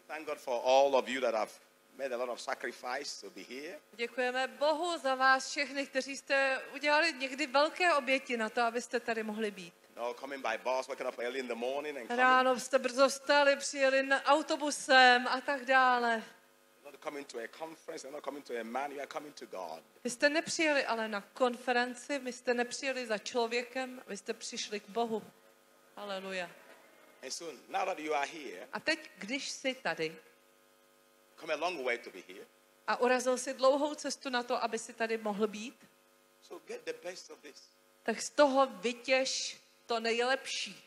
Thank God for all of you that have made a lot of sacrifice to be here. Děkujeme Bohu za vás všechny, kteří jste udělali někdy velké oběti na to, abyste tady mohli být. No, coming by bus, waking up early in the morning and coming. Ráno jste brzo vstali, přijeli autobusem a tak dále. Not coming to a conference, you're not coming to a man, you are coming to God. Vy jste nepřijeli ale na konferenci, vy jste nepřijeli za člověkem, vy jste přišli k Bohu. Haleluja. And so now that you are here, A teď, když jsi tady come a long way to be here. a urazil si dlouhou cestu na to, aby si tady mohl být, So get the best of this. tak z toho vytěž to nejlepší.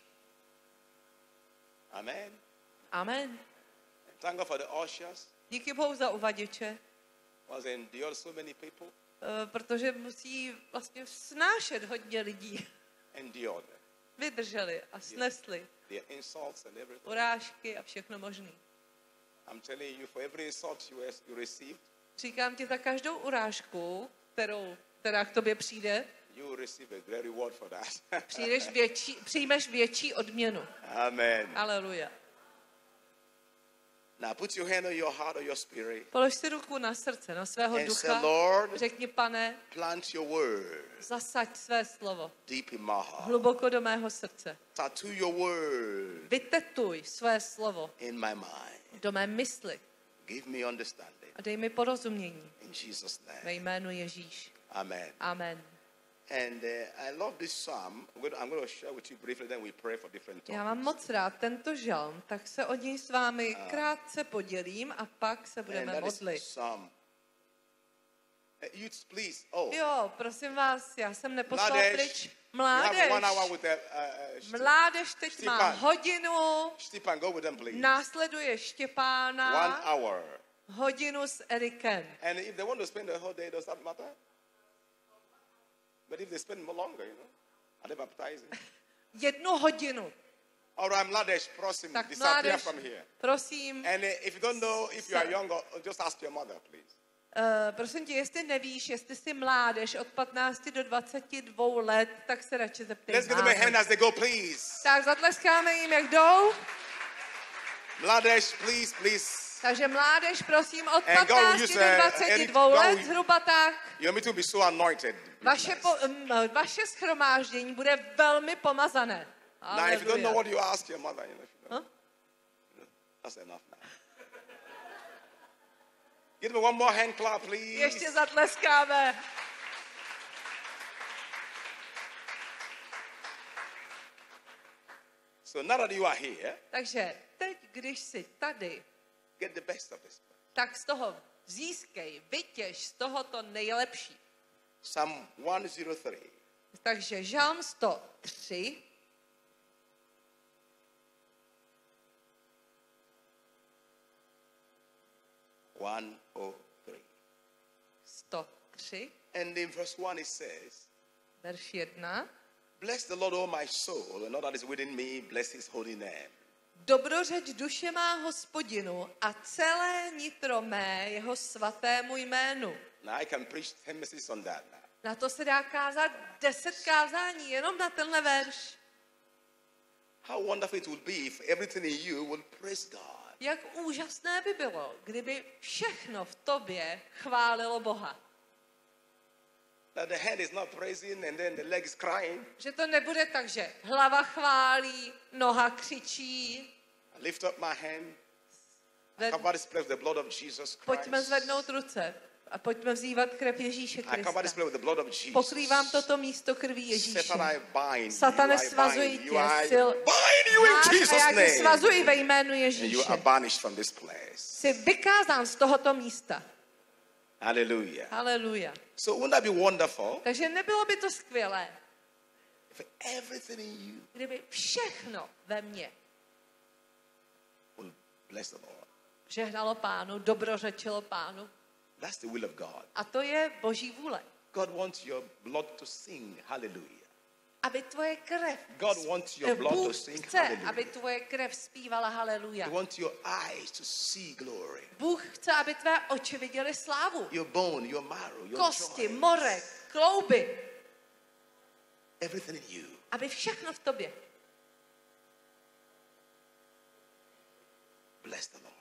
Amen. Amen. Thank God for the ushers. Díky Bohu za uvaděče, Was endured so many people. protože musí vlastně snášet hodně lidí. Endured them. Vydrželi a snesli Their insults and everything. urážky a všechno možné. I'm telling you, for every insult you received, Říkám ti, za každou urážku, která k tobě přijde, you will receive a great reward for that. přijmeš větší odměnu. Amen. Aleluja. Now put your hand on your heart or your spirit Polož si ruku na srdce, na svého and say, ducha. Lord, Řekni, Pane, plant your word zasaď své slovo deep in my heart. hluboko do mého srdce. Tattoo your word Vytetuj své slovo in my mind. do mé mysli Give me understanding. a dej mi porozumění. In Jesus' Ve name. jménu Ježíš. Amen. Amen. And I love this psalm. I'm going to share with you briefly, then we pray for different Já mám topics. moc rád tento žalm, tak se o něj s vámi krátce podělím a pak se And budeme that modlit. is Psalm. Youths, please. Oh, Jo, prosím vás, já jsem neposlal Mládež. pryč. you have 1 hour Mládež. with Mládež teď má Štěpán. hodinu, Stepan, go with them, please. následuje Štěpána, 1 hour. hodinu s Erikem. And if they want to spend the whole day, does that matter? But if they spend more longer, are they baptizing? 1 hodinu. All right, Mladesh, prosím, Tak disappear mládež, from here. prosím, And if you don't know if you are young, just ask your mother, please. prosím tě, jestli nevíš, jestli jsi mládež od 15 do 22 let, tak se radši zeptej Let's give them a hand mámy. as they go, please. Tak zatleskáme jim, jak jdou. Mladesh, please. Takže mládež, prosím, od And God will 15 use, do 22 God let, will- zhruba tak. You need to be so anointed. Vaše shromáždění bude velmi pomazané. Now, if you don't know Haleluja. what you ask your mother, if you know, that's enough now. Give me one more hand clap, please. Ještě zatleskáme. So now that you are here, Takže teď, když jsi tady, get the best of this. tak z toho získej, vytěž z toho to nejlepší. Psalm 103. Takže žalm 103, One, oh, three. 103, And in verse 1 it says, verš 1. Bless the Lord, O my soul, and all that is within me, bless his holy name. Dobrořeč duše má Hospodinu a celé nitro mé jeho svatému jménu. Now I can preach 10 messages on that now. Na to se dá kázat 10 kázání, jenom na tenhle verš. How wonderful it would be if everything in you would praise God. Jak úžasné by bylo, kdyby všechno v tobě chválilo Boha. That the head is not praising and then the leg is crying. Že to nebude tak, že hlava chválí, noha křičí. I lift up my hand. I Ved- cover this place with the blood of Jesus Christ. Pojďme zvednout ruce a pojďme vzývat krev Ježíše I cover this Krista. place with the blood of Jesus. Pokrývám toto místo krví Ježíše. Satan, I bind Satane, you, I svazuji bind tě, you, I sil bind you in máš a Jesus' já tě name. svazuji ve jménu And you Ježíše. are banished from this place. Jsi vykázán z tohoto místa. Hallelujah. Haleluja. So wouldn't that be wonderful Takže nebylo by to skvělé, if everything in you kdyby všechno ve mně will bless the Lord? žehnalo Pánu, dobrořečilo Pánu. That's the will of God. A to je Boží vůle. God wants your blood to sing hallelujah. Aby tvoje krev, God wants your blood to Bůh sing chce, hallelujah. aby tvoje krev zpívala haleluja. He wants your eyes to see glory. Bůh chce, aby tvé oči viděly slávu. Your bone, your marrow, your Kosti, joints. morek, klouby. Everything in you. Aby všechno v tobě. Bless the Lord.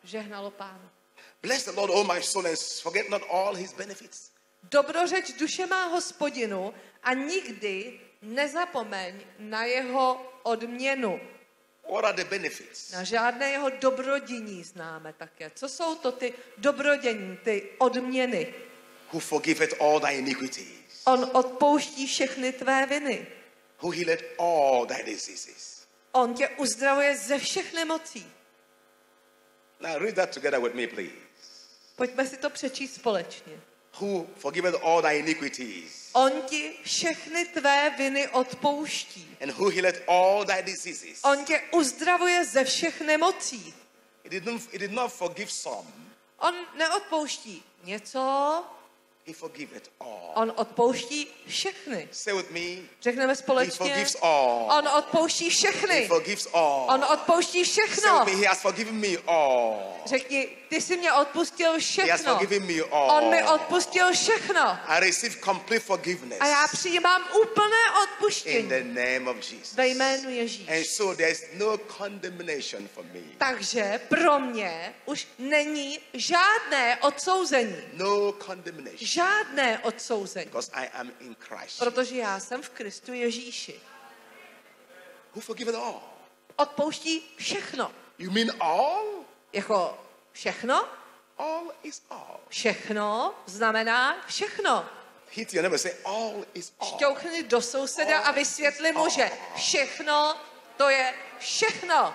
Žehnalo Pánu. Bless the Lord, O my soul, and forget not all his benefits. Dobrořeč duše má Hospodinu a nikdy nezapomeň na jeho odměnu. What are the benefits? Na žádné jeho dobrodiní známe také. Co jsou to ty dobrodiní, ty odměny? Who forgiveth all thy iniquities. On odpouští všechny tvé viny. Who healeth all thy diseases. On tě uzdravuje ze všech nemocí. Now read that together with me, please. Pojďme si to přečíst společně. Who forgiveth all thy iniquities. On ti všechny tvé viny odpouští. And who healeth all thy diseases. On tě uzdravuje ze všech nemocí. He did not forgive some. On neodpouští něco, He forgiveth all. on odpouští všechny. Say with me. Řekneme He společně. forgives all. On odpouští He všechny. forgives all. On odpouští Say všechno. with me, he has forgiven me all. Řekni, ty jsi mě odpustil He has všechno. forgiven me all. On mi odpustil všechno. I receive complete forgiveness. A já přijímám úplné In odpuštění the name of Jesus. ve jménu And Ježíš. so there's no condemnation for me. Takže pro mě už není žádné odsouzení. No condemnation. Žádné odsouzení. Because I am in Christ. Protože já jsem v Kristu Ježíši. Who forgiveth all? Odpouští všechno. You mean all? Jako všechno? All is all. Všechno znamená všechno. Hit your neighbor, say all is all. Šťouchni do souseda a vysvětli mu, že všechno to je všechno.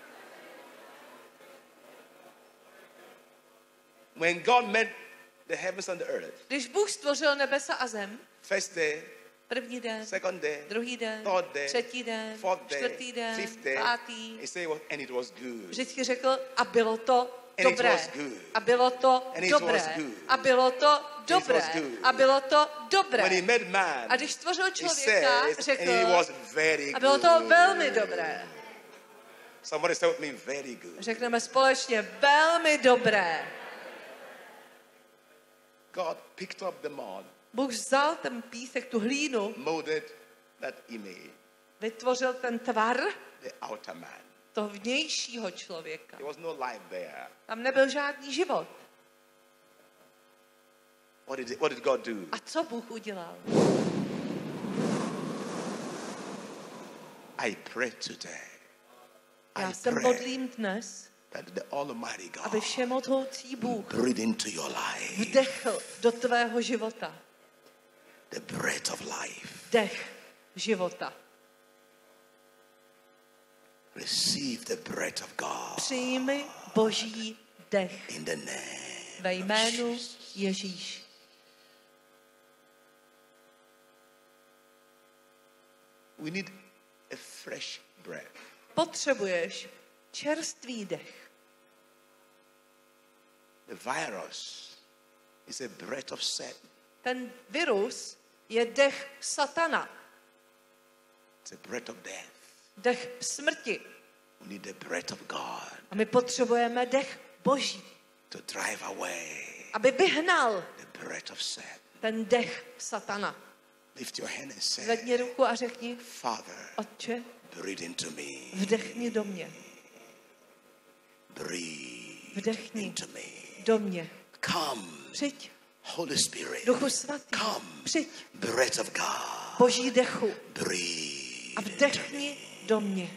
When God made the heavens and the earth, Když Bůh stvořil nebesa a zem, first day, první den, second day, druhý den, third day, třetí den, fourth day, čtvrtý den, fifth day, pátý, he said, and it was good. vždycky řekl, a bylo to And it dobré. was good. A bylo to And it dobré. was good. A bylo to dobré. was good. A bylo to dobré. When he made man, A když stvořil he člověka, says, řekl, and it was very a bylo good. to velmi dobré. Somebody say with me, very good. Řekneme společně, velmi dobré. God picked up the mud, Bůh vzal ten písek, tu hlínu, molded that image, vytvořil ten tvar the outer man. toho vnějšího člověka. There was no life there. Tam nebyl žádný život. What did God do? A co Bůh udělal? I pray today. Já I se pray modlím dnes, that the Almighty God aby všemohoucí Bůh breathe into your life vdechl do tvého života. the breath of life. Dech života. Receive the breath of God Přijmi Boží dech in the name ve of jménu Jesus. Ježíš. We need a fresh breath. Potřebuješ čerstvý dech. The virus is a breath of Satan. Ten virus je dech satana. It's a breath of death. Dech smrti. We need the breath of God A my potřebujeme dech Boží, to drive away aby vyhnal the breath of Satan. ten dech satana. Lift your hand and say, Zvedni ruku a řekni, Father, Otče, breathe into me. vdechni do mě. Breathe Vdechni into me. do mě. Come, Přijď, Holy Spirit. Duchu svatý, Come, přijď, breath of God. Boží dechu Breathe a into vdechni me. do mě.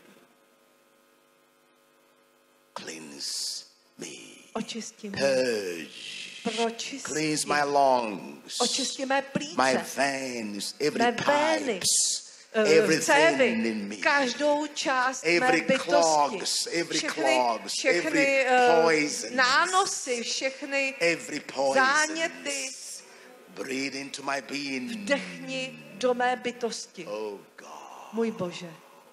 Cleanse me. Očisti mě, Purge. pročisti, Cleanse my lungs. očisti mé My plíce, veins, every mé vény, pipes, everything cévy, in me. každou část mé Every bytosti, clogs, every clogs, všechny every poison, nánosy, všechny every poison. záněty, Breathe into my being. vdechni do mé bytosti, Oh God. můj Bože.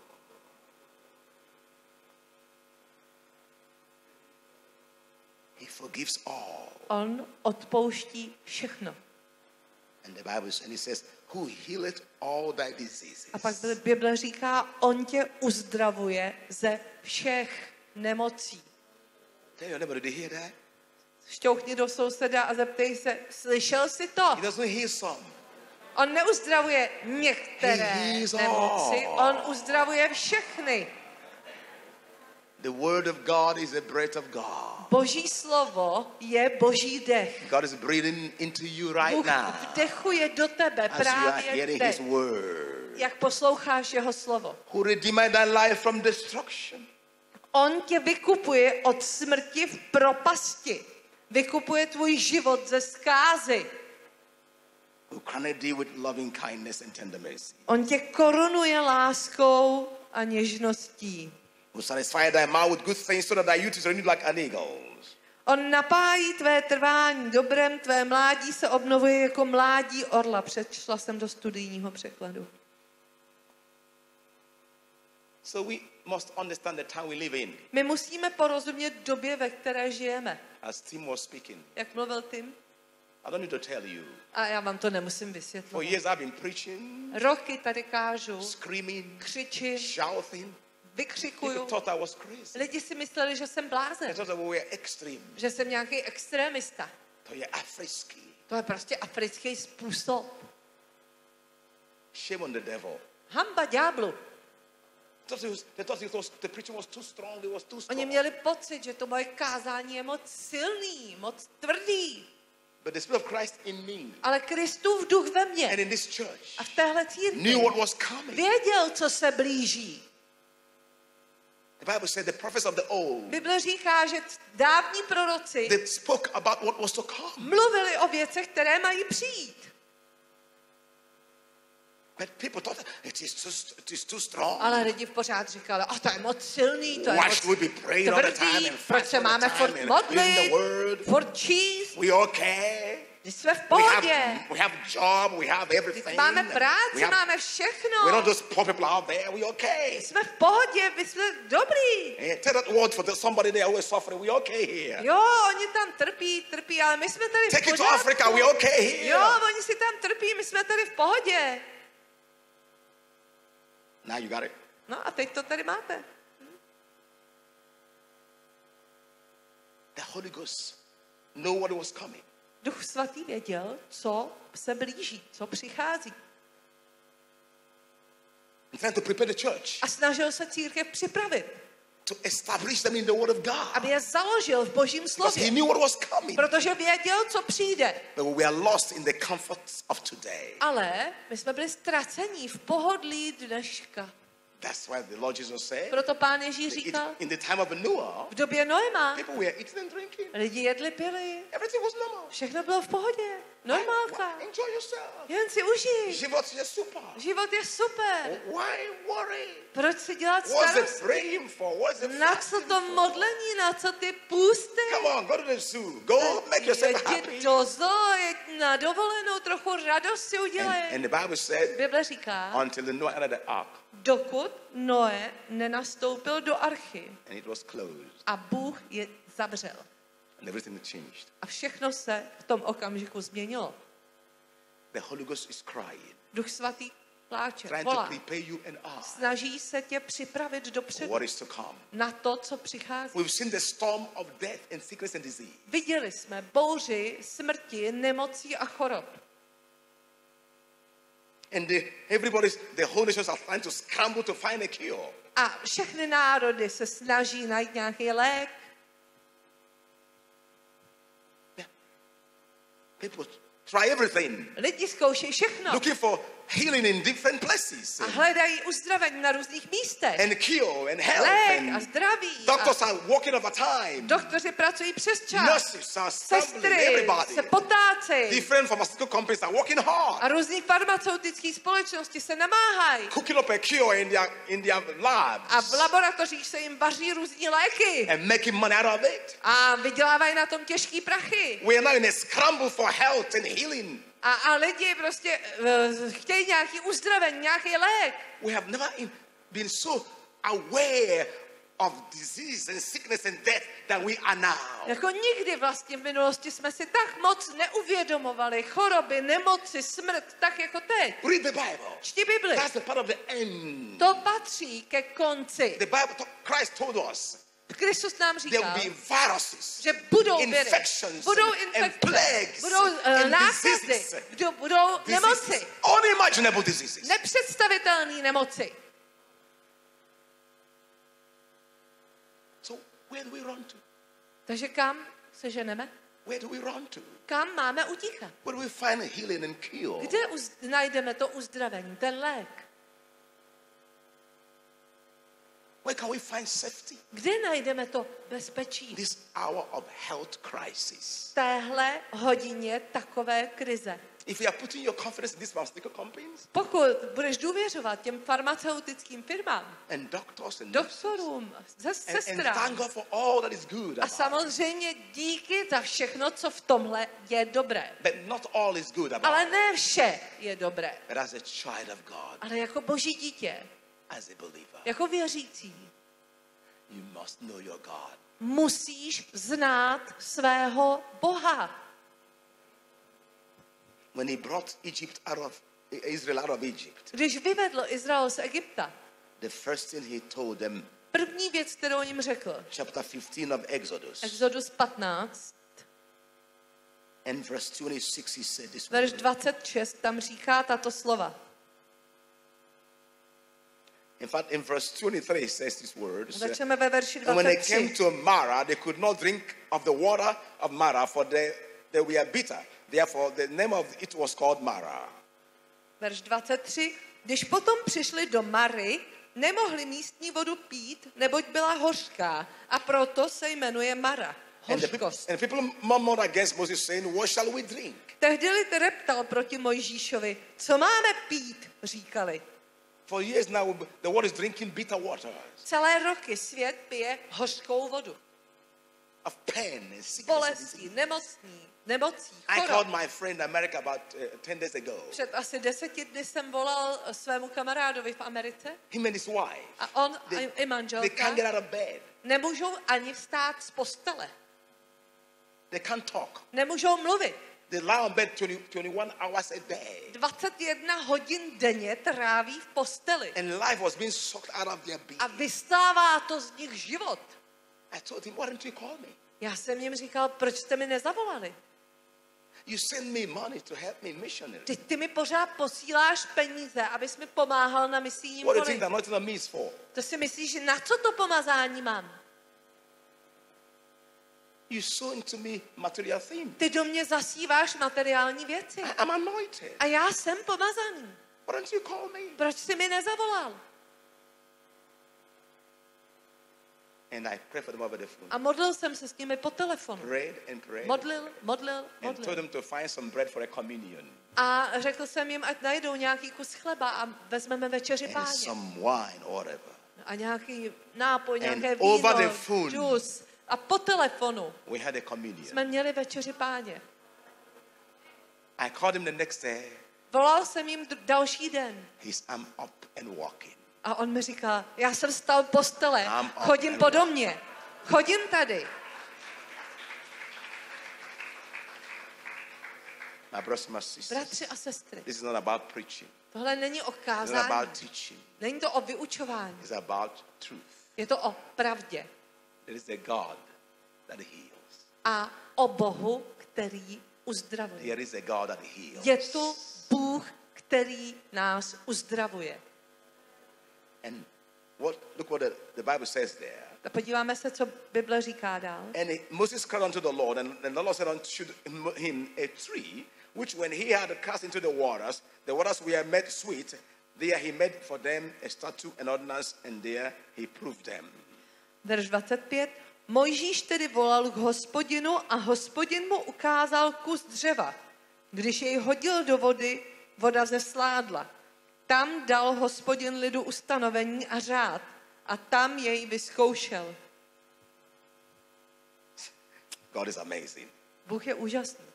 He forgives all. On odpouští všechno. And the Bible and he says, who healeth all thy diseases. A pak Bible říká, on tě uzdravuje ze všech nemocí. Tell your neighbor, did you hear that? Šťouchni do souseda a zeptej se, slyšel jsi to? He doesn't heal some. On neuzdravuje některé He heals nemoci, all. on uzdravuje všechny. The word of God is the breath of God. Boží slovo je boží dech. God is breathing into you right Bůh now vdechuje do tebe as you are právě hearing teď, his word. jak posloucháš jeho slovo. Who redeemed thy life from destruction. On tě vykupuje od smrti v propasti. Vykupuje tvůj život ze zkázy. Who crowned thee with loving kindness and tender mercy. On tě korunuje láskou a něžností. Who satisfied thy mouth with good things so that thy youth is renewed like an eagle's. On napájí tvé trvání dobrem, tvé mládí se obnovuje jako mládí orla. Přečetla jsem do studijního překladu. So we must understand the time we live in. My musíme porozumět době, ve které žijeme. As Tim was speaking, Jak mluvil Tim? I don't need to tell you. A já vám to nemusím For vysvětlovat. years I've been preaching, Roky tady kážu, screaming, křičím, shouting. People vykřikuju. thought I was crazy. Lidi si mysleli, že jsem They blázen, thought that we were extreme. že jsem nějaký extremista. To je africký. To je prostě africký způsob. Shame on the devil. Hamba ďáblu. They thought the preaching was too strong. It was too Oni strong. měli pocit, že to moje kázání je moc silný, moc tvrdý. But the Spirit of Christ in me Ale Kristův duch ve and mně in this church a v téhle knew církvi what was coming. věděl, co se blíží. The Bible said the prophets of the old, Bible říká, že dávní proroci they spoke about what was to come. mluvili o věcech, které mají přijít. But people thought it is too strong. Ale lidi pořád říkali, to je moc silný, to je Why moc should we be praying all the time tvrdý, and proč fast se all the máme time furt and reading modlit, the word? furt číst, We okay. že jsme v We pohodě. have job. We have everything. Máme We práci, have, máme we're všechno. not those poor people out there. We okay. Jsme v pohodě, my jsme dobrý. Yeah, tell that word for somebody there who is suffering. We okay here. Jo, oni tam trpí, ale my jsme tady v Take it to pořádku. Africa. We okay here. Jo, oni si tam trpí, my jsme tady v pohodě. Now you got it. No a teď to tady máte. The Holy Ghost know what was coming. Duch svatý věděl, co se blíží, co přichází. And trying to prepare the church A snažil se církev připravit, to establish them in the Word of God. aby je založil v Božím Because he slově. knew what was coming. Protože věděl, co přijde. But we are lost in the comforts of today. Ale my jsme byli ztracení v pohodlí dneška. That's why the Lord Jesus said, Proto Pán Ježíš říkal, in the time of Noah, v době Noema people were eating and drinking. lidi jedli, pili, Everything was normal. všechno bylo v pohodě. Normálka. Enjoy yourself. Jen si užij. Život je super. Život je super. Why worry? Proč si dělat What's the starosti? praying for? What's the Na co fasting to for? modlení, na co ty půsty? Come on, go to the zoo. Go make yourself happy. Jeď do zoo, jeď na dovolenou, trochu radost si udělej. And the Bible said, Bible říká, until the Noah entered the ark, dokud Noé nenastoupil do archy and it was closed, a Bůh je zavřel. and everything changed. A všechno se v tom okamžiku změnilo. The Holy Ghost is crying, Duch svatý pláče, trying to volá. prepare you and I Snaží se tě připravit for dopředu what is to come. na to, co přichází. We've seen the storm of death and sickness and disease. Viděli jsme bouři, smrti, nemocí a chorob. And the whole nations are trying to scramble to find a cure. A všechny národy se snaží najít nějaký lék. People try everything, Lidi zkoušejí všechno looking for healing in different places, a hledají uzdravení na různých místech. and cure and health. Lék a And zdraví. doctors A are working overtime. doktoři pracují přes čas. Nurses are stumbling. Sestry Everybody. se potácejí. Different pharmaceutical companies are working hard, A různý farmaceutické společnosti se namáhají. cooking up a cure in their labs, A v laboratořích se jim vaří různý léky. and making money out of it. A vydělávají na tom těžký prachy. We are now in a scramble for health and healing. A lidi prostě chtějí nějaký uzdravení, nějaký lék. We have never been so aware of disease and sickness and death than we are now. Jako nikdy vlastně v minulosti jsme si tak moc neuvědomovali choroby, nemoci, smrt, tak jako teď. Read the Bible. Čti Bibli. That's the part of the end. To patří ke konci. The Bible, Christ told us Kristus nám there říkal, will be viruses, že budou viry, infections, budou and infekce, plagues, budou and nákazy, diseases. budou Diseases, nemoci, unimaginable diseases. nepředstavitelné nemoci. Where do we run to? Takže kam se ženeme? Where do we run to? Kam máme utíkat? Where do we find healing and cure? Kde najdeme to uzdravení, ten lék? Where can we find safety? Kde najdeme to bezpečí? This hour of health crisis. V téhle hodině takové krize. If you are putting your confidence in these pharmaceutical companies Pokud budeš důvěřovat těm farmaceutickým firmám, and doctors and nurses, doktorům, and thank sestrám, God for all that is good a about it. samozřejmě díky za všechno, co v tomhle je dobré. But not all is good about Ale it. ne vše je dobré. But as a child of God, Ale jako boží dítě, as a believer, jako věřící, you must know your God. musíš znát svého Boha. When he brought Israel out of Egypt, Když vyvedl Izrael z Egypta, the first thing he told them, první věc, kterou jim řekl, chapter 15 of Exodus, Exodus 15, and verse 26, he said this verš word. 26, tam říká tato slova. In fact, in verse 23, he says these words. Začneme ve verši And when they came 23. to Marah, they could not drink of the water of Marah, for they were bitter. Therefore, the name of it was called Marah. Verš 23. Když potom přišli do Mary, nemohli místní vodu pít, neboť byla hořká, a proto se jmenuje Mara. And the Hořkost. people murmured against Moses, saying, "What shall we drink?" Tehdy lid reptal proti Mojžíšovi, co máme pít, říkali. For years now, the world is drinking bitter water Celé roky svět pije hořkou vodu. of pain and sickness. Bolestí, nemocí, I called chorob. my friend America about 10 days ago. Před asi 10 dny jsem volal svému kamarádovi v Americe Him and his wife, a on i they can't manželka get out of bed. nemůžou ani vstát z postele. They can't talk. Nemůžou mluvit. They lie on bed 21 hours a day. 21 hodin denně tráví v posteli. And life was being sucked out of their being. A vystává to z nich život. I told him, "Why didn't you call me? Já jsem jim říkal, proč jste mi nezavolali? You send me money to help me missionary. Ty mi pořád posíláš peníze, abys mi pomáhal na misijním What do you poli. think the anointing on me is for?" To si myslíš, že na co to pomazání mám? You sow into me material things. Ty do mě zasíváš materiální věci. I'm anointed. A já jsem pomazaný. Why don't you call me? Proč jsi mi nezavolal? And I prayed for them over the phone. A modlil jsem se s nimi po telefonu. Prayed and prayed. Modlil. And told them to find some bread for a communion. A řekl jsem jim, ať najdou nějaký kus chleba a vezmeme večeři And páně. some wine or whatever. A nějaký nápoj, nějaké And over víno, the phone. džus. A po telefonu We had a communion. jsme měli večeři páně. I called him the next day. Volal jsem jim další den. I'm up and walking. A on mi říká, já jsem vstal z postele, I'm up chodím and po domě, chodím tady. My brothers and my sisters, Bratři a sestry, this is not about preaching. tohle není o It's not kázání, about teaching. není to o vyučování, It's about truth. je to o pravdě There is a God that heals. a o Bohu, který uzdravuje. There is a God that heals. Je tu Bůh, který nás uzdravuje. And look what the Bible says there. A podíváme se, co Bible říká dál. And Moses cried unto the Lord, and the Lord said unto him, a tree, which when he had cast into the waters were made sweet. There he made for them a statute and ordinance, and there he proved them. Verš 25. Mojžíš tedy volal k Hospodinu a Hospodin mu ukázal kus dřeva. Když jej hodil do vody, voda zesládla. Tam dal Hospodin lidu ustanovení a řád a tam jej vyzkoušel. God is amazing. Bůh je úžasný.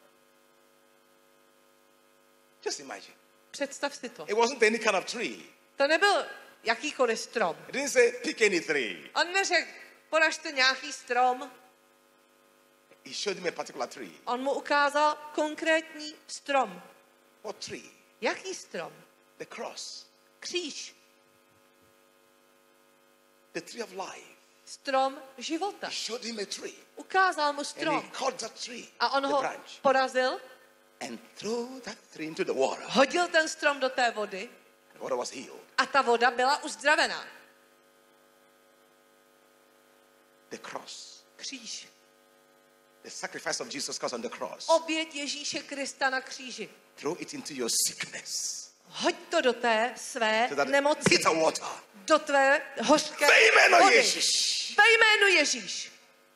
Just imagine. Představ si to. It wasn't any kind of tree. To nebyl jakýkoliv strom. It didn't say pick any tree. On neřekl, poražte nějaký strom. He showed him a particular tree. On mu ukázal konkrétní strom. What tree? Jaký strom? The cross. Kříž. The tree of life. Strom života. He showed him a tree. Ukázal mu And strom. he caught that tree, A on the ho branch, porazil, and threw that tree into the water. hodil ten strom do té vody The water was healed. a ta voda byla uzdravená. The cross. Kříž. The sacrifice of Jesus Christ on the cross. Oběť Ježíše Krista na kříži. Throw it into your sickness. Hoď to do té své So that nemoci. bitter water. Do tvé hořké Ve jménu vody. Ježíš. Ve jménu Ježíš.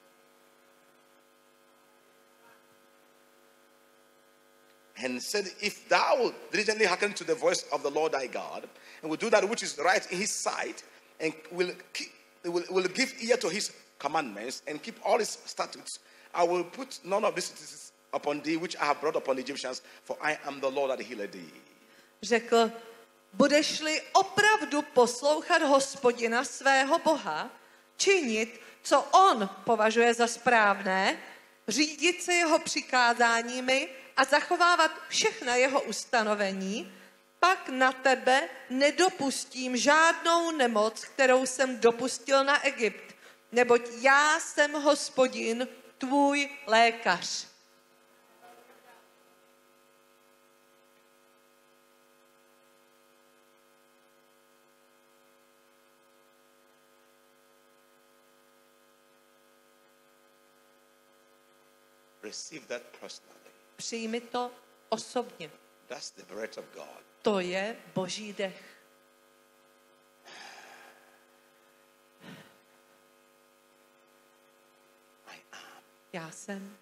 And said, if thou will diligently hearken to the voice of the Lord thy God, and will do that which is right in his sight, and will give ear to his commandments, and keep all his statutes, I will put none of these diseases upon thee, which I have brought upon the Egyptians, for I am the Lord that healeth thee. Řekl, budeš-li opravdu poslouchat Hospodina svého Boha, činit, co on považuje za správné, řídit se jeho přikázáními a zachovávat všechna jeho ustanovení, pak na tebe nedopustím žádnou nemoc, kterou jsem dopustil na Egypt, neboť já jsem Hospodin, tvůj lékař. Receive that personally. Přijmi to osobně. That's the breath of God. To je Boží dech. I am. Já jsem.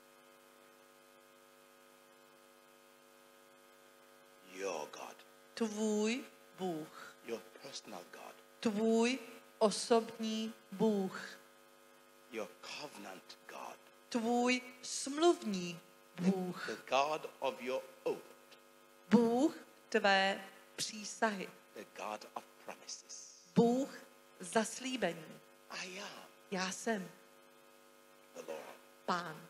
Your God. Tvůj Bůh. Your personal God. Tvůj osobní Bůh. Your covenant God. Tvůj smluvní Bůh. The God of your oath. Bůh tvé přísahy. The God of promises. Bůh zaslíbení. I am Já jsem the Lord. Pán,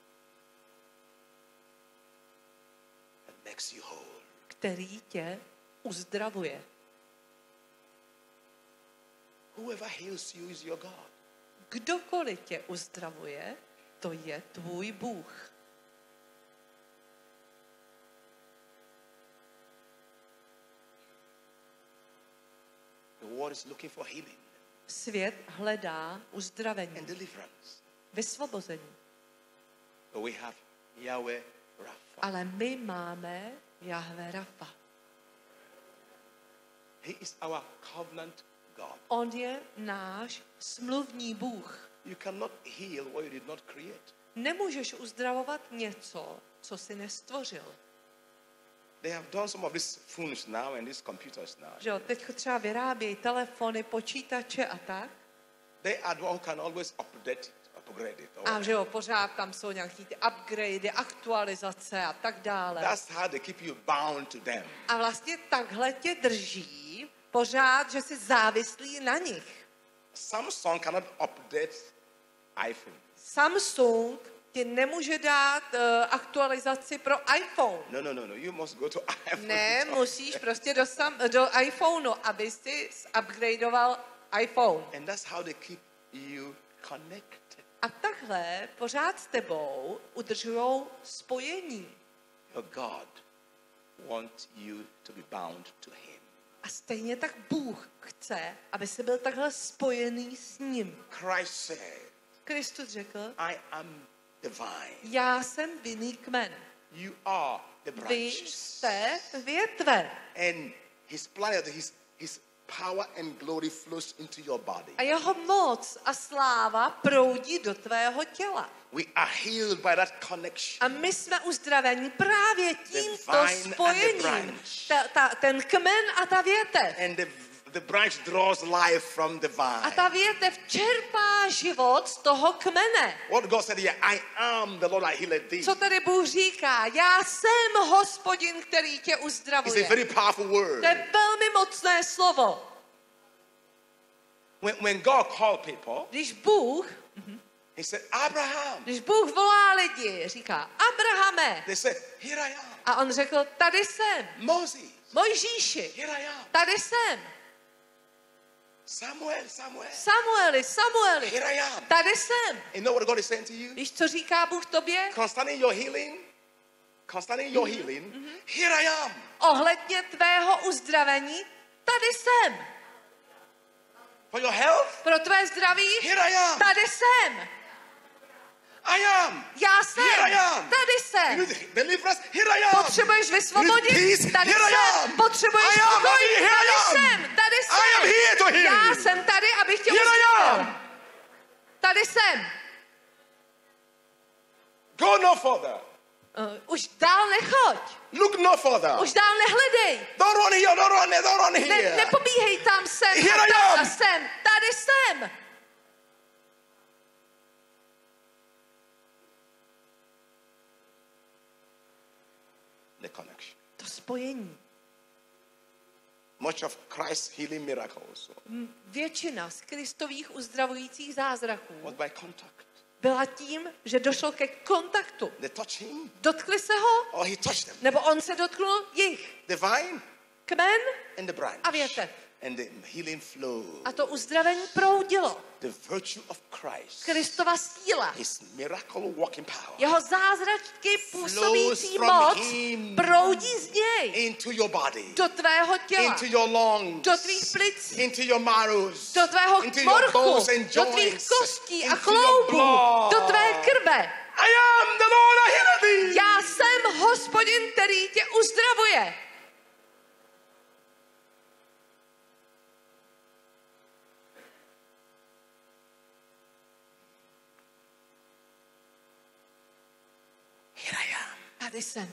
That makes you whole. který tě uzdravuje. Whoever heals you is your God. Kdokoliv tě uzdravuje, to je tvůj Bůh. The world is looking for healing Svět hledá uzdravení, and deliverance. vysvobození. But we have Yahweh Rapha. Ale my máme Jahve Rafa. He is our covenant God. On je náš smluvní Bůh. You cannot heal what you did not create. Nemůžeš uzdravovat něco, co si nestvořil. They have done some of these phones now and these computers now. Že jo, teď třeba vyrábějí telefony, počítače a tak. They are the one who can always upgrade it. A že jo, pořád tam jsou nějaký ty upgradey, aktualizace a tak dále. That's how they keep you bound to them. A vlastně takhle tě drží pořád, že jsi závislý na nich. Samsung cannot update iPhone. Samsung ti nemůže dát aktualizaci pro iPhone. No. You must go to iPhone. Ne, musíš prostě do iPhoneu, aby si upgradeoval iPhone. And that's how they keep you connected. A takhle pořád s tebou udržujou spojení. Your God wants you to be bound to him. A stejně tak Bůh chce, aby jsi byl takhle spojený s ním. Christ said, Kristus řekl, I am the vine. já jsem vinný kmen. You are the Vy branches. jste větve. And his planet, his power and glory flows into your body. A jeho moc a sláva proudí do tvého těla. We are healed by that connection. A my jsme uzdraveni právě tímto vine and the spojením. branch. Ten kmen a ta větev. And the branch draws life from the A vine. ta větev čerpá život z toho kmene. What God said here, I am the Lord that healeth thee. Co tady Bůh říká? Já jsem Hospodin, který tě It's a uzdravuje. very powerful word. To je velmi mocné slovo. When God called people, Když Bůh he said, Abraham. volá lidi, říká Abrahame. They said, here I am. A on řekl, tady jsem. Moses, Mojžíši, here I am. tady jsem. Samueli, Here I am. tady jsem. You know what God is saying to you? Víš, co říká Bůh tobě? Concerning your healing, here I am. Ohledně tvého uzdravení, tady jsem. For your health? Pro tvé zdraví? Here I am. Tady jsem. I am. Já jsem. Here I am. Tady You jsem. need deliverance? Here I am. Potřebuješ You need vysvobodit? peace? Tady Here I jsem. am. Potřebuješ I am. pokoj? Here I Tady am. jsem. Tady I am jsem. here to heal Já you. jsem tady, abych tě Here I uzdravil. am. Tady jsem. Go no further. Už dál nechoď. Look no further. Už dál nehledej. Don't run here. Don't run here. Nepobíhej tam sem Here I a am. tam a sem. Tady jsem. The connection. To spojení. Much of Christ's healing miracles Většina z Kristových uzdravujících zázraků was by contact. byla tím, že došlo ke kontaktu. They touched him Dotkli se ho, or he touched them. nebo on se dotknul jich. The vine Kmen and the branch. a větev. And the healing flow. A to uzdravení proudilo. The virtue of Christ. Kristova síla. His miracle working power. Jeho zázračky působící Flows from moc him proudí z něj into your body. do tvého těla, Into your lungs. do tvých plic, Into your marrows. do tvého into your morku, bones and do tvých joints. kostí a into your kloubů, blood. do tvé krve. I am the Lord, I heal thee. Já jsem Hospodin, který tě uzdravuje. Here I am. Tady jsem.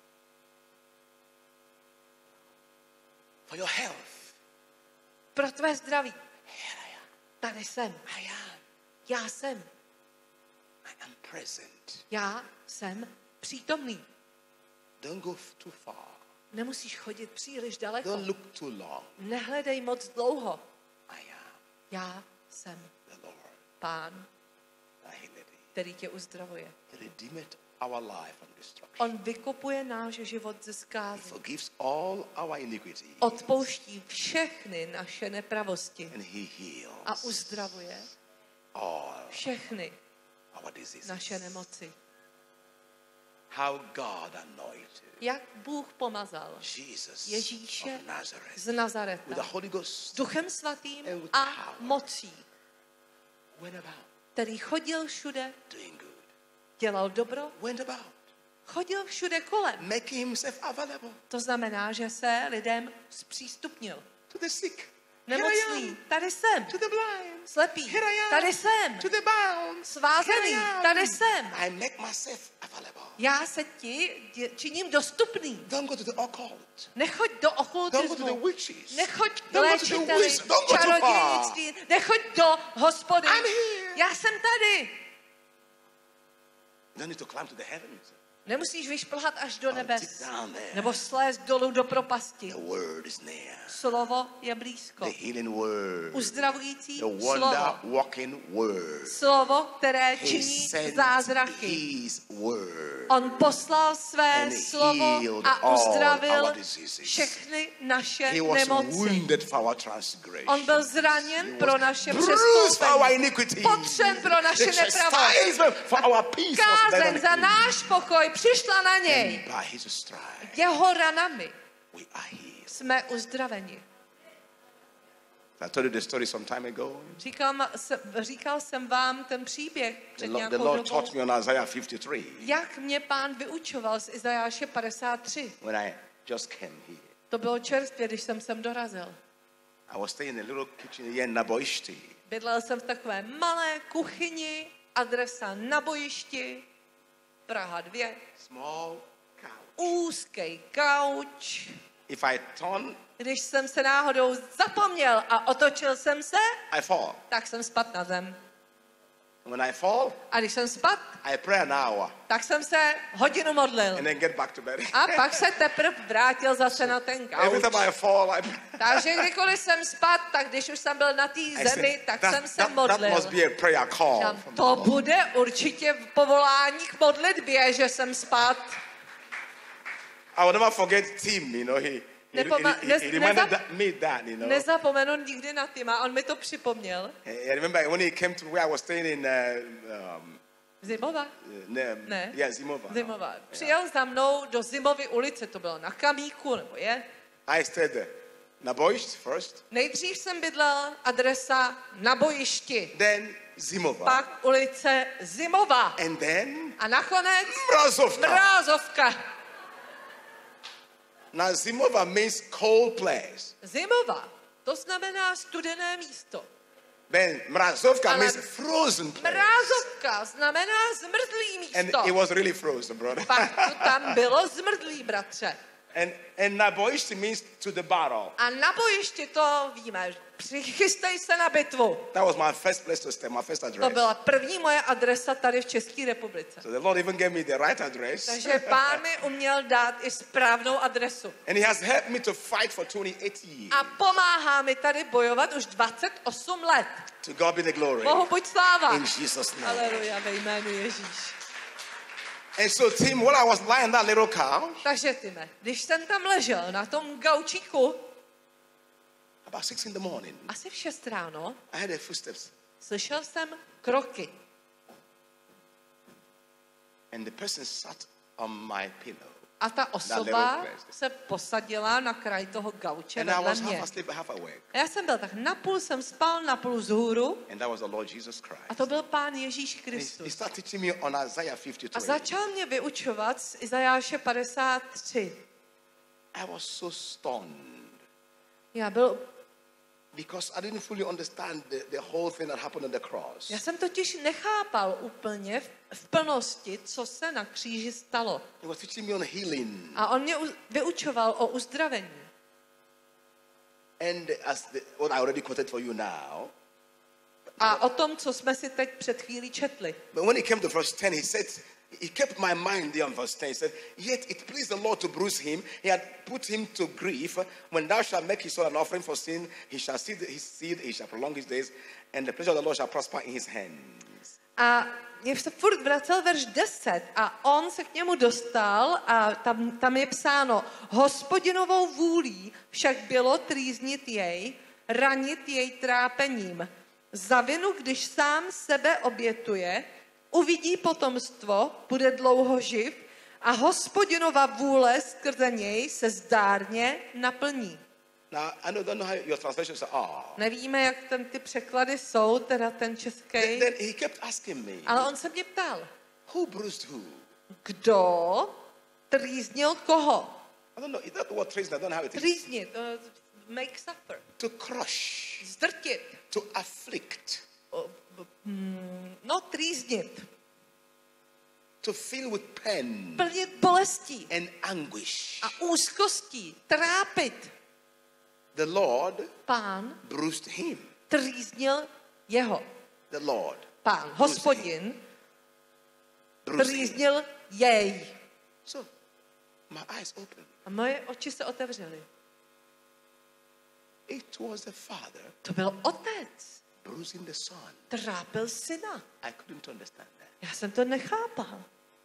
For your health. Pro tvé zdraví. Here I am. Tady jsem. I am. Já jsem. I am present. Já jsem přítomný. Don't go too far. Nemusíš chodit příliš daleko. Don't look too long. Nehledej moc dlouho. I am Já jsem the Lord. Pán, I heal thee. který tě uzdravuje. He redeemed our life from destruction. On vykupuje náš život ze He zkázy. forgives all our iniquities. Odpouští všechny naše nepravosti And he heals a uzdravuje all všechny our diseases. naše nemoci. How God anointed Jak Bůh pomazal Jesus Ježíše of Nazareth z with the Nazareta Holy Ghost Duchem Svatým and with a power. mocí, Went about který chodil všude, doing good. dělal dobro, Went about chodil všude kolem. making himself available To znamená, že se lidem zpřístupnil. to the sick. Here I Nemocný, am. tady jsem. To the blind. Slepý, Here I am. tady jsem. To the bound. Svázaný, Here I am. tady jsem. I make myself available. Já se ti činím dostupný. Don't go to the occult. Nechoď do Don't go to the okultismu. witches. Nechoď k Don't go to the léčiteli, wizards. Don't go too far. čarodějnictví. Nechoď do hospody. I'm here. Já jsem tady. You don't need to climb to the heavens. Nemusíš vyšplhat až do Sit nebes. down there. Nebo slézt dolů do propasti. The word is near. Slovo je blízko. The healing word. Uzdravující The wonder slovo. walking word. Slovo, které He činí sent zázraky. his word. On poslal své And slovo healed a all uzdravil our diseases. všechny naše He was nemoci. wounded for our transgression. On byl zraněn pro naše bruised for our přestoupení. iniquity. Potřen pro naše The nepravosti. chastisement for our peace was laid Kázeň on za him. náš pokoj přišla na něj. And by his stripes Jeho ranami we are healed. jsme uzdraveni. I told you the story some time ago. Říkal jsem vám ten příběh před The nějakou Lord dobou, taught me on Isaiah 53 jak mě Pán vyučoval z Izajáše 53. when I just came here. To bylo čerstvě, když jsem sem dorazil. I was staying in a little kitchen here in Naboishti. Bydlel jsem v takové malé kuchyni, adresa na bojišti, Praha 2, Small couch. úzký gauč. If I turn, Když jsem se náhodou zapomněl a otočil jsem se, I fall. tak jsem spadl na zem. When I fall, A když jsem spadl, I pray an hour tak jsem se hodinu modlil. and then get back to bed. A pak se teprve vrátil zase na ten Every gauč. time I fall, Takže kdykoliv jsem spadl, tak když už jsem byl na té I zemi, tak jsem se that modlil. must be a prayer call. Říkám, from the to Lord. bude určitě povolání k modlitbě, že jsem spadl. I will never forget Tim, you know, he reminded me that, you know. Nezapomenu nikdy na Tima, on mi to připomněl. I remember when he came to where I was staying in, Zimova? Ne. yeah, Zimova. Zimova. Přijel za mnou do Zimovy ulice, to bylo na Kamíku, nebo je. I stayed there. Na bojišť first. Nejdřív jsem bydlel adresa na bojišti, Then Zimova. pak ulice Zimova And then a nakonec Mrazovka. Mrázovka. Now Zimova means cold place. Zimova, to znamená studené místo. Then Mrazovka Ale means frozen place. Mrázovka znamená zmrzlý And místo. it was really frozen, brother. Pak to tam bylo zmrzlý, bratře. And na bojišti means to the battle. A na bojišti to víme. Přichystej se na bitvu. That was my first place to stay, my first To address. byla první moje adresa tady v České republice. So the Lord even gave me the right address. Takže Pán mi uměl dát i správnou adresu. And he has helped me to fight for 28 years. A pomáhá mi tady bojovat už 28 let. To God be the glory. Bohu buď sláva. In Jesus' name. Aleluja, ve jménu Ježíš. And so, Tim, while I was lying in that little couch, Takže Time, když jsem tam ležel na tom gaučíku, about 6 in the morning, asi v 6 ráno, I heard the footsteps. slyšel jsem kroky. And the person sat on my pillow. A ta osoba se posadila na kraj toho gauče And I vedle was half mě. asleep, half awake. A já jsem byl tak napůl jsem spal, napůl vzhůru. And that was the Lord Jesus A Christ. to byl Pán Ježíš He Kristus. started teaching me on Isaiah A 53. začal mě vyučovat z Izajáše 53. I was so stunned Já byl because I didn't fully understand the whole thing that happened on the cross. Já jsem totiž nechápal úplně v plnosti, co se na kříži stalo. He was teaching me on healing. A on mě vyučoval o uzdravení. And what I already quoted for you now. A o tom, co jsme si teď před chvílí četli. But when he came to verse 10, he said, he kept my mind there on verse 10. He said, yet it pleased the Lord to bruise him. He had put him to grief. When thou shalt make his soul an offering for sin, he shall see his seed, he shall prolong his days, and the pleasure of the Lord shall prosper in his hands. A mě se furt vracel verš 10 a on se k němu dostal a tam je psáno, Hospodinovou vůlí však bylo trýznit jej, ranit jej trápením. Za vinu, když sám sebe obětuje, uvidí potomstvo, bude dlouho živ a Hospodinova vůle skrze něj se zdárně naplní. Now, I don't know how your translations are. Nevíme, jak ty překlady jsou, teda ten český, Then he kept asking me, ale on se mě ptal, who bruised who? kdo trýznil koho? I don't know. Is that the word treason? I don't know how it is. Trýznit, make suffer, To crush, zdrtit, to afflict, no trýznit, to fill with pain plnit bolestí and anguish. a úzkostí, trápit. The Lord Pán bruised him. trýznil jeho. The Lord Pán, Hospodin, bruised him. trýznil jej. So, my eyes opened. A moje oči se otevřely. It was the father To byl otec. bruising the son. Trápil syna. I couldn't understand that. Já jsem to nechápal.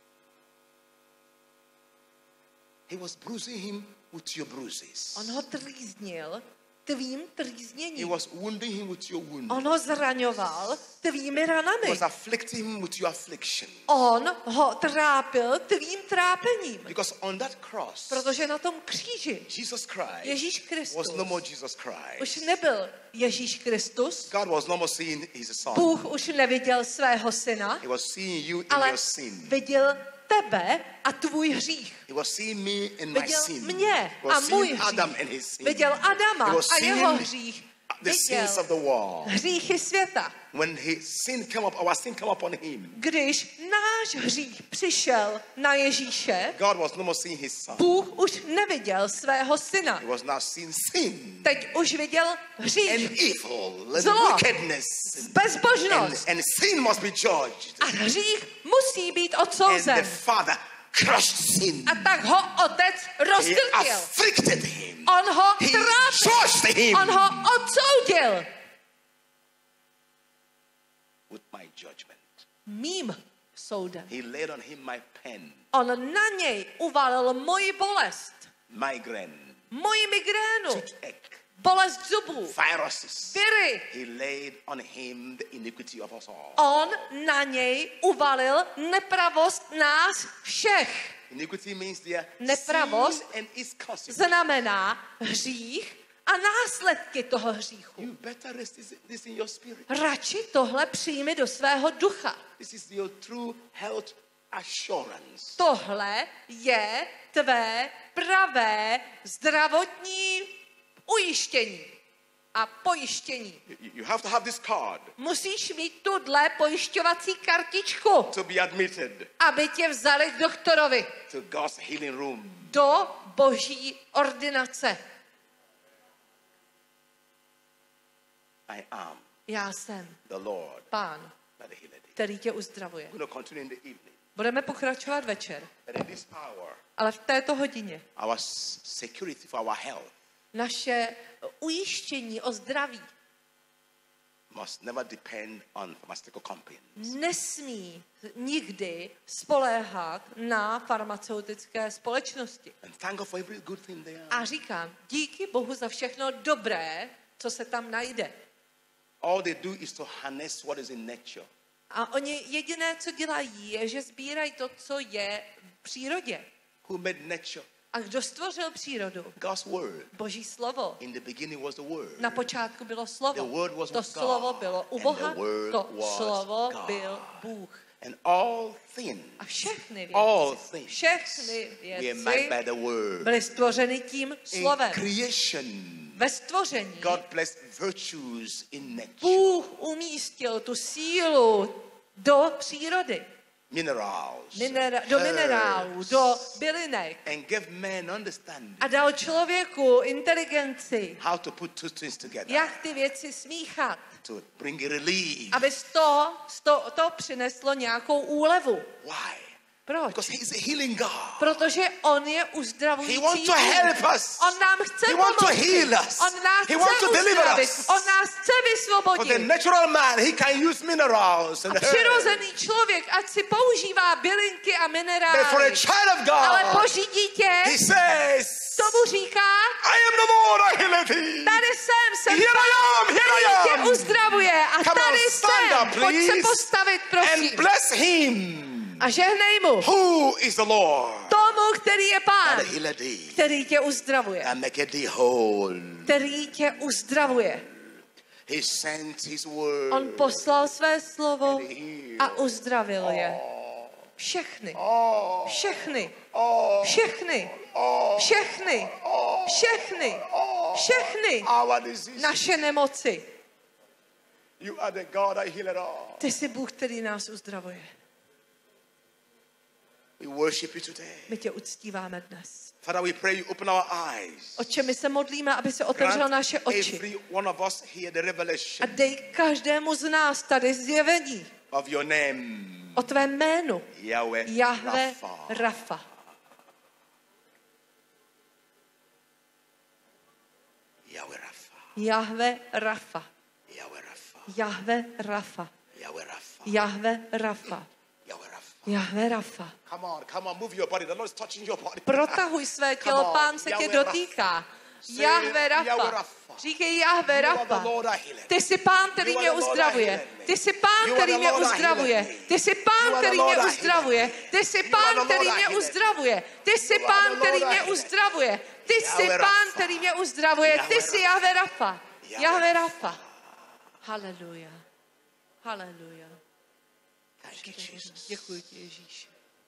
He was bruising him with your bruises. On ho trýznil tvým He trýzněním. was wounding him with your wounds. On ho zraňoval tvými He ranami. was afflicting him with your affliction. On ho trápil tvým trápením. Because on that cross, Protože na tom kříži Jesus Christ Ježíš Kristus was no more Jesus už Christ. nebyl Ježíš Kristus. God was no more seeing his son. Bůh už neviděl svého syna, He was seeing you in ale your sin. viděl tebe a tvůj hřích. He was seeing me in my Viděl sin. mě He a was můj seeing Adam hřích. and his sin. Viděl Adama He was a jeho seeing hřích. the sins of Viděl the world. hříchy světa. When his sin came up, our sin came upon him. Když náš hřích přišel na Ježíše, God was no more seeing his son. Bůh už neviděl svého syna. He was now seeing sin Teď už viděl and hřích, evil and Zlo. wickedness. bezbožnost. And sin must be judged. A hřích musí být And the odsouzen. father crushed sin. A tak ho otec He rozdrtil. afflicted him. On ho He trápil. judged him On ho odsoudil. with my judgment. Mým soudem. He laid on him my pain, On na něj uvalil moji bolest, migraine, moji migrénu, toothache, bolest zubů, viruses. viry. He laid on him the iniquity of us all. On na něj uvalil nepravost nás všech. Iniquity means there Nepravost sin and its consequence. Znamená hřích a následky toho hříchu. You better rest this in your spirit. Radši tohle přijmi do svého ducha. This is your true health assurance. Tohle je tvé pravé zdravotní ujištění a pojištění. You have to have this card Musíš mít tuhle pojišťovací kartičku, to be admitted aby tě vzali k doktorovi to God's healing room. do boží ordinace. I am Já jsem the Lord Pán, that healeth thee. který tě uzdravuje. We're going to continue in the evening. Budeme pokračovat večer, And in this hour, ale v této hodině our security for our health naše ujištění o zdraví must never depend on pharmaceutical companies. nesmí nikdy spoléhat na farmaceutické společnosti. And thank God for every good thing they are. A říkám, díky Bohu za všechno dobré, co se tam najde. All they do is to harness what is in nature. A oni jediné, co dělají, je, že sbírají to, co je v přírodě. Who made nature? A kdo stvořil přírodu? God's word. Boží slovo. In the beginning was the word. Na počátku bylo The slovo. word was To with slovo God, bylo u and Boha, the word to was slovo God. byl Bůh. And all things, A všechny all věci, things všechny were made věci by the word. byly stvořeny tím In slovem. creation, Ve stvoření God blessed virtues in nature. Bůh umístil tu sílu do přírody, Minerals, do minerálů, herbs, do bylinek and gave man understanding a dal člověku inteligenci, how to put two things together jak ty věci smíchat, to bring relief. aby to přineslo nějakou úlevu. Why? Proč? Because he's a healing God. Protože on je He uzdravující wants to Bůh. help us. On nám chce He wants to pomoci. heal us. On nás He wants chce to deliver uzdravit. us. On nás chce For the vysvobodit. natural man, he can use minerals and A herbs. přirozený člověk, ať si používá bylinky a But for a minerály. child of Ale God, Boží dítě he says, tomu říká, I am the Lord, I heal thee. tady jsem Here I am, Pán, here I který tě am. uzdravuje. A Come on, tady stand jsem. up, Pojď se please. postavit, And prosím. bless him. A žehnej mu. Who is the Lord? Tomu, který je Pán, And heal thee. který tě uzdravuje. And make thee whole. Který tě uzdravuje. He sent his word. On poslal své slovo a uzdravil je. Všechny. Všechny. Všechny. Všechny. Všechny. Všechny. Our disease. Naše nemoci. You are the God that healeth all. Ty jsi Bůh, který nás uzdravuje. We worship you today. My tě uctíváme dnes. Father, we pray you open our eyes. Otče, my se modlíme, aby se otevřel naše oči. Every one of us here the A revelation dej každému z nás tady zjevení of your name. o tvém jménu. Yahweh Jahve Rapha. Rafa. Yahweh Rapha. Jahve Rafa. Yahweh Rapha. Jahve Rafa. Yahweh Rapha. Jahve Rafa. Yahweh Rapha. Jahve Rafa. Come on, move your body. The Lord is touching your body. Protahuj své tělo, Come on, Pán se tě Jahve dotýká. Say, Jahve Yahweh Rafa. Rapha. Říkej Jahve You are Rafa. the Lord that healeth. Ty jsi Pán, který You are mě the Lord that uzdravuje. healeth me. Ty jsi Pán, You are který the mě Lord that uzdravuje. healeth me. Ty jsi You Pán, are the který Lord mě that uzdravuje. healeth me. Ty jsi You are Pán, the Lord který that mě healeth me. uzdravuje. Ty jsi You are Pán, the který Lord mě that uzdravuje. Ty jsi Jahve Pán, Rapha. který mě uzdravuje. Ty jsi Jahve Rafa. Jahve Jahve Rafa. Haleluja. Haleluja. Thank you, Jesus. Děkuji ti, Ježíši.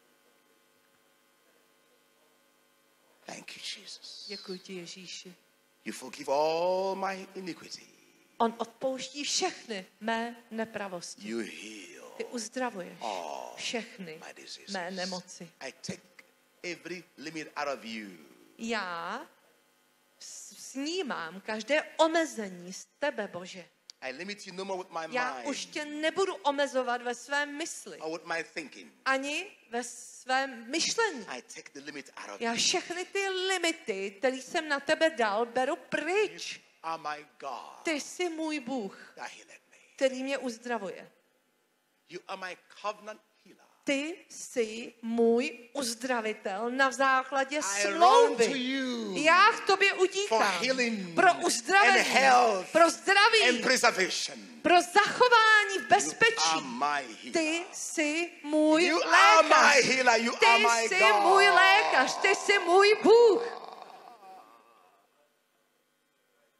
Thank you, Jesus. Děkuji ti, Ježíši. You forgive all my iniquity. On odpouští všechny mé nepravosti. You heal Ty uzdravuješ all všechny my diseases. mé nemoci. I take every limit out of you. Já snímám každé omezení z tebe, Bože. I limit you no more with my Já mind už tě nebudu omezovat ve svém mysli, or with my thinking. ani ve svém myšlení. I take the limit out of Já you. všechny ty limity, které jsem na tebe dal, beru pryč. Are my God Ty jsi můj Bůh, that healeth me. který mě uzdravuje. You are my covenant healer. Ty jsi můj uzdravitel na základě I run to smlouvy. you Já k tobě for utíkám healing pro and uzdravení, health pro and zdraví, preservation. pro zachování v You bezpečí. are my healer. Ty jsi můj You are my lékař. healer. You Ty are my jsi God. můj lékař. Ty jsi můj Bůh.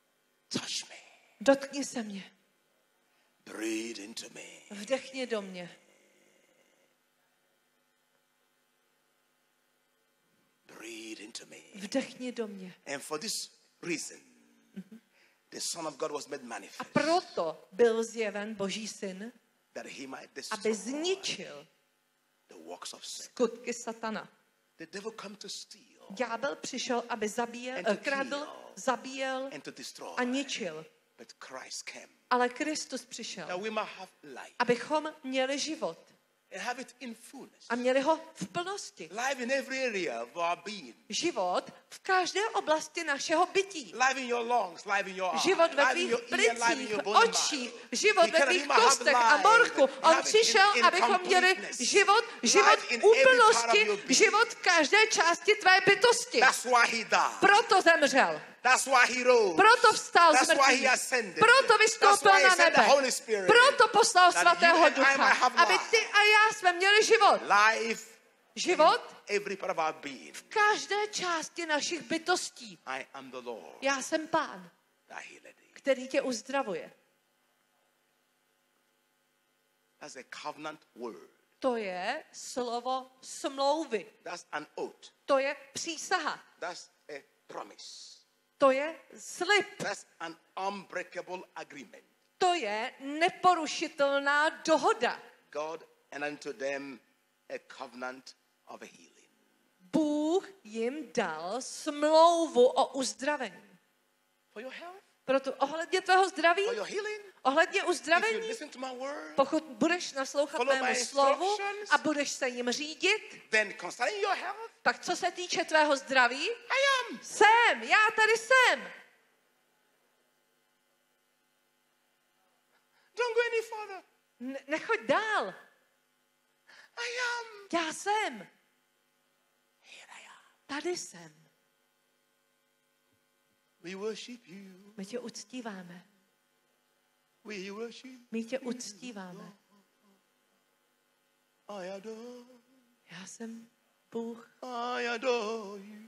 Touch me. Dotkni se mě. Breathe into me. Vdechni do mě. Breathe into me. Vdechni do mě. And for this reason, the Son of God was made A manifest, proto byl zjeven Boží syn, that he might aby destroy zničil the works of sin. skutky satana. The devil come to steal Ďábel přišel, aby kradl, zabíjel and to destroy. a ničil. But Christ came Ale Kristus přišel, that we might have life abychom měli život. and have it in fullness. A měli ho v plnosti. Life in every area of our being. Život v každé oblasti našeho bytí. Life in your lungs, life in your eyes, Život ve life in tvých your ear, life in plicích, your bone and očích, marrow. život He ve cannot tvých even have kostech a life morku. and On have it přišel, in abychom měli completeness. život Life in v every part of úplnosti, your being. život v každé části tvé bytosti. That's why he died. Proto zemřel. That's why he rose. Proto vstal z That's why he mrtvých. ascended. Proto That's vystoupil why he na sent the nebe. Holy Spirit. Proto poslal That svatého you and I ducha, might have aby life. ty a já jsme měli život. Life Život in every part of our being. v každé části našich bytostí. I am the Lord Já jsem Pán, that healeth thee. který tě uzdravuje. That's a covenant word. To je slovo smlouvy. That's an oath. To je přísaha. That's a promise. To je slib. That's an unbreakable agreement. To je neporušitelná dohoda. God entered into them a covenant of a healing. Bůh jim dal smlouvu o uzdravení. For your health, Proto ohledně tvého zdraví, for your healing, ohledně if you uzdravení, listen to my word, pokud budeš naslouchat Follow mému my slovu instructions. a budeš se jim řídit, then concerning your health, tak co se týče tvého zdraví, I am. já tady jsem. Don't go any further. Nechoď dál. I am. Já jsem. Here I am. Tady jsem. We worship you. My tě uctíváme. We worship. My tě uctíváme. I adore. Já jsem Bůh. I adore you.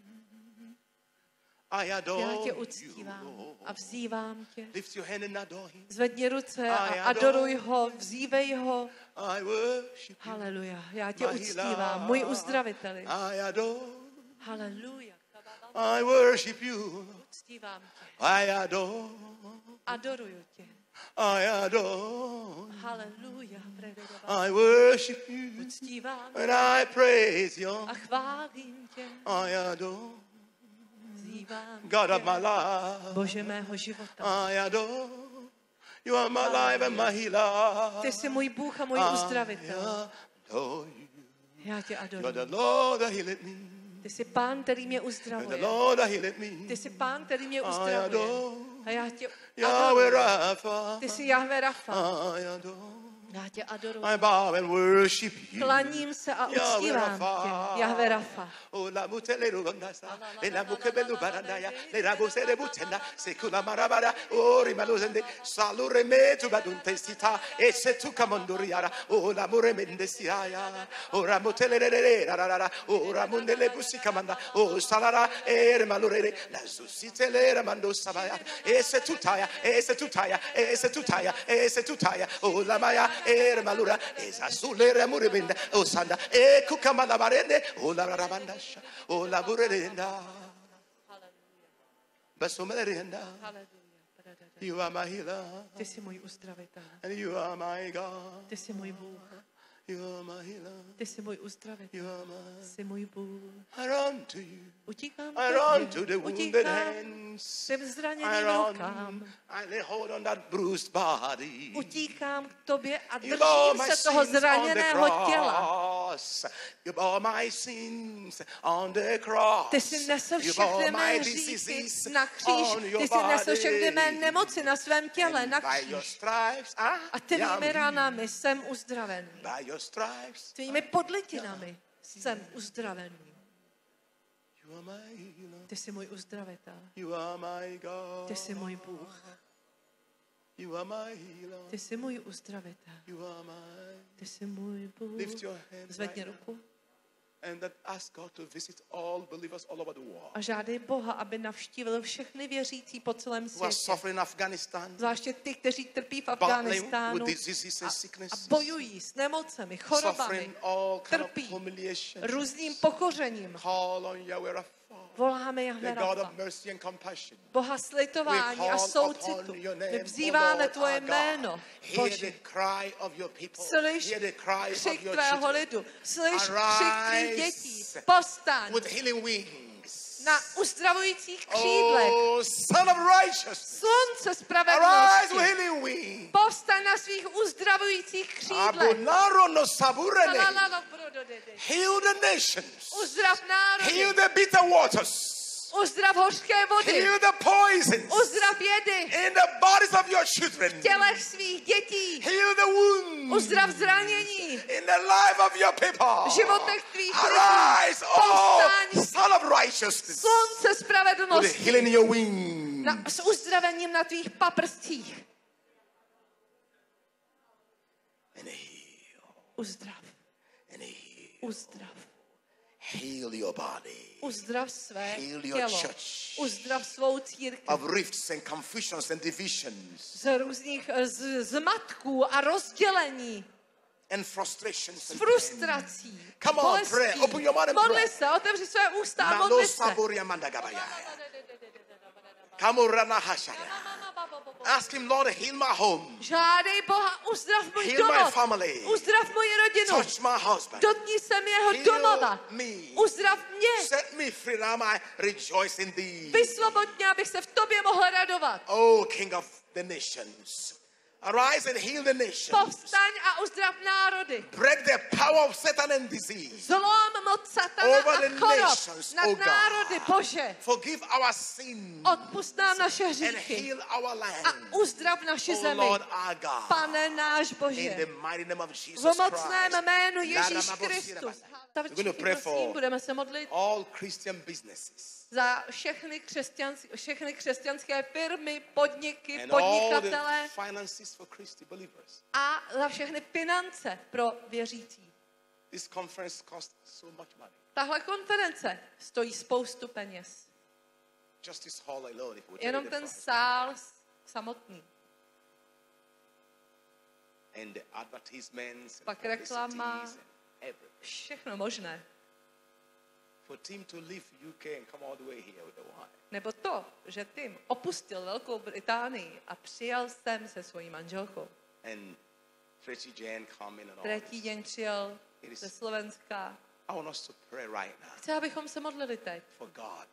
I adore Já tě you. uctívám a vzývám tě. Lift your hand and adore him. Zvedni ruce a I adoruj adore ho, vzívej ho. I worship you. Haleluja. Já tě My uctívám, healer. můj uzdraviteli. I adore. Haleluja. I worship you. Uctívám tě. I adore. Adoruju tě. I adore. Haleluja. I worship you. Uctívám And I praise you. a chválím tě. I adore. Vzývám God of tě. my life. Bože mého života. I adore. You are my life and my healer. Ty jsi můj Bůh a můj I uzdravitel. adore you. Já tě You are adoruji. the Lord that healeth me. Ty jsi Pán, který mě You are the uzdravuje. Lord that healeth me. Ty jsi Pán, který mě I uzdravuje. adore. A já tě Yahweh adoruji. Rapha. Ty jsi Jahve Rafa. I adore. Já tě adoruji. I bow and worship you. Klaním se a uctívám tě. Jahve Rafa. Oh, la mutele rubandasa, le la mukebelu barandaya, le rabose de butenda, sekula marabara, oh, rimaluzende, salure me tu badunte sita, e se tu kamonduriara, oh, la mure mendesiaya, oh, ramutele re rarara, oh, ramundele busi kamanda, oh, salara, e rimalure, la susitele ramando sabaya, e se tutaya, e se tutaya, e se tutaya, e se tutaya, oh, la maya, e rimalura, e sasule ramuribinda, oh, sanda, e kukamala barende, oh, la rabandasha, oh, la burenda, basumerenda. You are my healer, Ty jsi můj uzdravitel. and you are my God. Ty jsi můj Bůh. You are my healer, Ty jsi můj uzdravitel. you are my. Jsi můj Bůh. I run to you. Utíkám I ke run mně. to the wounded Utíkám hands. těm I zraněným run. rukám. I lay hold on that bruised body. Utíkám k tobě a You bore držím my se toho sins on the zraněného těla. cross. You bore my sins on the cross. Ty jsi nesl You všechny bore mé my hříchy diseases na kříž. on your Ty jsi nesl všechny mé body. nemoci na svém těle na By your kříž. stripes, A tvými ranami jsem uzdravený. by your stripes, Tvými podlitinami jsem uzdravený. you are my healer. Ty jsi můj uzdravitel. You are my God. Ty jsi můj Bůh. You are my healer. Ty jsi můj uzdravitel. You are my. Ty jsi můj Bůh. Lift your hand Zvedni right ruku And that ask God to visit all believers all over the world. A žádej Boha, aby navštívil všechny věřící po celém Who are světě. suffering in Afghanistan. Zvláště ty, kteří trpí v Battling Afghánistánu with diseases and a sicknesses. bojují s nemocemi, chorobami, Suffering all kind of trpí humiliation. různým pokořením. Call on Yahweh Rapha, Voláme Jahve the God of Rafa, mercy and compassion. Boha slitování a soucitu. My vzýváme tvoje jméno, Hear the Bože. cry of your people. Slyš Hear the cry of křik your tvého children. lidu, slyš křik tvých dětí. Arise Povstaň with healing wings. na uzdravujících křídlech. Oh, Son of righteousness. Slunce Arise with spravedlnosti. healing wings. Povstaň na svých uzdravujících křídlech. Abunaro no saburene. Lalalala, brododede. Heal the nations. Uzdrav národy. Heal the bitter waters. Uzdrav hořké vody. Heal the poisons Uzdrav jedy in the bodies of your children. v tělech svých dětí. Heal the wounds Uzdrav zranění in the life of your people. v životech tvých Arise, lidí. oh Povstaň, Son of righteousness, slunce with spravedlnosti. healing in your wings. S uzdravením na tvých paprstích. And heal, Uzdrav, and heal. uzdrav. Heal your body Uzdrav své Heal your tělo. church. Uzdrav svou církev. of rifts and confusions and divisions Z různých zmatků a rozdělení. and frustrations S and frustrací. Come on, bolestí. pray. Open your mouth and Modli pray. se, otevři své ústa a Mando modli se. saboria mandagabaya. Kamurana hashaya. Ask him, Lord, heal my home. Žádej Boha, uzdrav můj Heal my domov. family. Uzdrav moji rodinu. Touch my husband. Dotkni se mi jeho Heal domova. me. Uzdrav mě. Set me free, now I rejoice in thee. Vysvoboď mě, abych se v tobě mohl radovat. Oh, King of the nations. Arise and heal the nations. Povstaň a uzdrav národy. Break the power of Satan and disease. Zlom moc satana Over a the chorob nations, nad oh God. národy, Bože. Forgive our sins Odpusť nám naše and hříchy heal our a land. uzdrav naši Oh zemi. Lord our God. Pane náš In Bože. the mighty name of V Jesus mocném Christ. jménu Ježíš Kristus. We're going to pray for Budeme se modlit all Christian businesses za všechny křesťanské firmy, podniky, and all podnikatele the finances for Christian believers. a za všechny finance pro věřící. This conference costs so much money. Tahle konference stojí spoustu peněz. Just this hall alone, if we tell Jenom you the ten price. sál samotný. And the advertisements, and Pak reklama. publicities and everything. Všechno možné. For Tim to leave UK and come all the way here with the wife. Nebo to, že Tim opustil Velkou Británii a přijel sem se svojí manželkou. And Tracy Jan come in and all. Třetí den přijel ze Slovenska. I want us to pray right now Chci, abychom se modlili teď, for God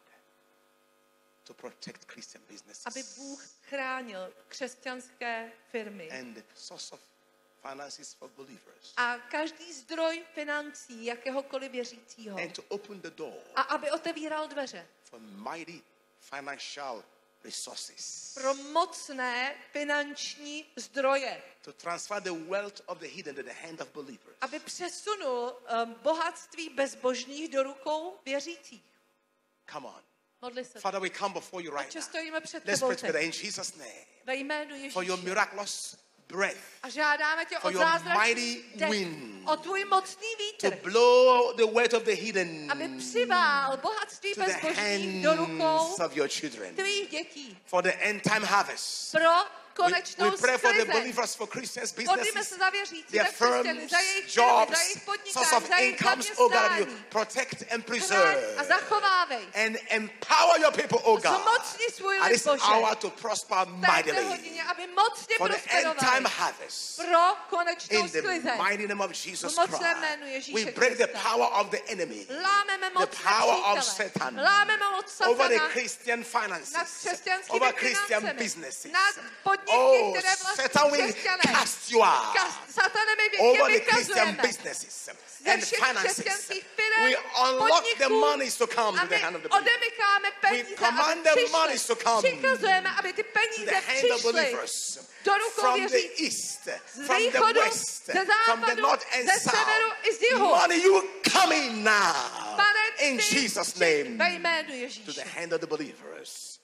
to protect Christian businesses. aby Bůh chránil křesťanské firmy And the source of finances for believers. a každý zdroj financí jakéhokoliv věřícího. And to open the door A aby otevíral dveře for mighty financial resources. pro mocné finanční zdroje. To transfer the wealth of the hidden to the hand of believers. Aby přesunul bohatství bezbožných do rukou věřících. Come on. Modli se. Father, we come before you right Otče, now. stojíme před Let's tebou pray together teď. in Jesus' name. Ve jménu For your Ježíše. miraculous breath. A žádáme tě For o your zázračný mighty dech, wind. o tvůj mocný To vítr, blow the wealth of the hidden aby přivál bohatství to the bezbožných do rukou hands of your children. tvých dětí For the end time harvest. pro We konečnou pray for the sklizeň. believers, for Christians, Modlíme businesses, se za věřící, their za křesťany, firms, za jejich jobs, firmy, za jejich source podnikání, of za jejich incomes, oh God, and you zaměstnání. protect and Chráň a preserve zachovávej. and empower your people, oh God, Zmocni svůj at lid, this Bože. hour to prosper V této mightily hodině, aby mocně for the end time prosperovali harvest. pro konečnou In the sklizeň. mighty name of Jesus V mocném jménu Christ, Ježíše we break the Krista. power of the enemy Lámeme moc the power of nepřítele. Satan Lámeme moc over the satana Christian nad finances, křesťanskými over Christian financemi, businesses. nad podniky, Oh, které vlastní Satan, we křesťané. cast you out Satane, my tě over the Christian vykazujeme businesses ze and všech finances. křesťanských firem, We unlock the podniků monies to come a to the my hand of the believer. odemykáme peníze, command aby the monies to come přikazujeme, aby ty To peníze the hand of přišly believers do rukou from the věřících. east, Z from the východu, west, ze from the západu, north and ze severu i z south. jihu. Money, you come in now Pane, in ty Jesus' přijď name ve jménu to the Ježíše hand of the believers.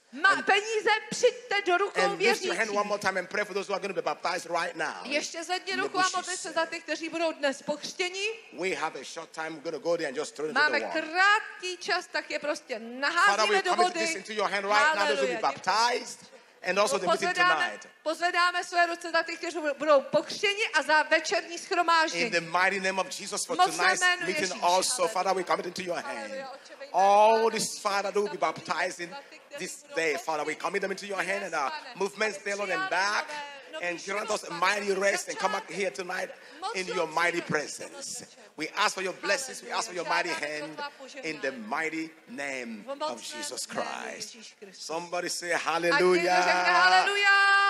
Peníze přijďte do rukou And lift your hand věřících. one more time and pray for those who are going to be baptized right now. Ještě zvedni In the ruku a bushes. modli se za ty, kteří budou dnes pokřtěni. We have a short time. We're going to go there and just throw it into Máme the water. krátký čas, tak je prostě Father, naházíme we do commit vody. this into your hand right now. Those who will be baptized and also the meeting tonight. Pozvedáme své ruce za ty, kteří budou pokřtěni a za večerní In schromáždění. the mighty name of Jesus for Moc tonight's jménu meeting Ježíš. also, Father, we commit into your hand. All this, Father, that will be baptized in this day, Father, we commit them into your hand and our movements there, Lord, and back. And grant us a mighty rest and come back here tonight in your mighty presence. We ask for your blessings. We ask for your mighty hand in the mighty name of Jesus Christ. Somebody say Ať někdo řekne hallelujah. haleluja.